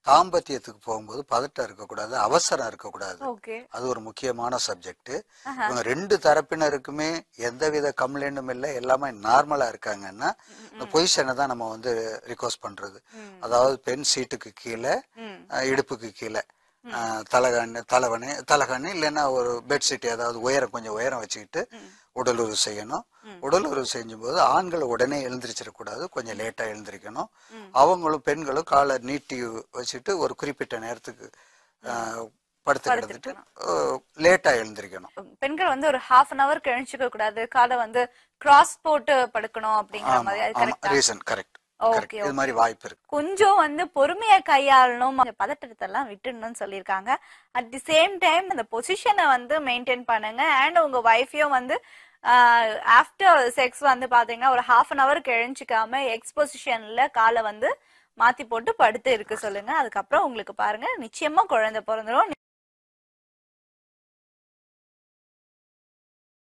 தாம்பத்தியத்துக்கு போகும்போது பதட்டம் இருக்கக்கூடாது, அவசரம் இருக்கக்கூடாது. ஓகே. அது ஒரு முக்கியமான சப்ஜெக்ட். இவங்க 2 தரப்பினருக்குமே எந்தவித கம்ப்ளைண்டும் இல்லை, எல்லாமே நார்மலா இருக்காங்கன்னா இந்த பொசிஷனை தான் நம்ம வந்து ரிக்வஸ்ட் பண்றது. அதாவது பெண் சீட்டுக்கு கீழே, இடுப்புக்கு கீழே தலகாணி இல்லைன்னா ஒரு பெட்ஷீட் ஏதாவது உயரம் கொஞ்சம் உயரம் வச்சுக்கிட்டு உடலுறவு செய்யணும். உடலுறவு செஞ்சும் போது ஆண்கள் உடனே எழுந்திரிச்சிடக்கூடாது, கொஞ்சம் லேட்டா எழுந்திரிக்கணும். அவங்களும் பெண்களும் காலை நீட்டி வச்சுட்டு ஒரு குறிப்பிட்ட நேரத்துக்கு படுத்து கிடந்துட்டு லேட்டா எழுந்திரிக்கணும். பெண்கள் வந்து ஒரு ½ an hour எழுந்திருக்க கூடாது, காலை வந்து கிராஸ் போட்டு படுக்கணும் அப்படிங்கிற மாதிரி. அது கரெக்ட்டா? Reason correct. ஓகே. இது மாதிரி வாய்ப்பு இருக்கு. கொஞ்சம் வந்து பொறுமையா கையாளணும், பதட்டத்தை எல்லாம் விட்டுடணும்னு சொல்லியிருக்காங்க. அட் தி சேம் டைம் அந்த பொசிஷனை வந்து மெயின்டைன் பண்ணுங்க. அண்ட் உங்க வைஃபையும் வந்து ஆஃப்டர் செக்ஸ் வந்து பாத்தீங்கன்னா ஒரு ½ an hour எழுஞ்சிக்காம எக்ஸ் பொசிஷன்ல காலை வந்து மாத்தி போட்டு படுத்து இருக்க சொல்லுங்க. அதுக்கப்புறம் உங்களுக்கு பாருங்க நிச்சயமா குழந்தை பிறந்துரும்.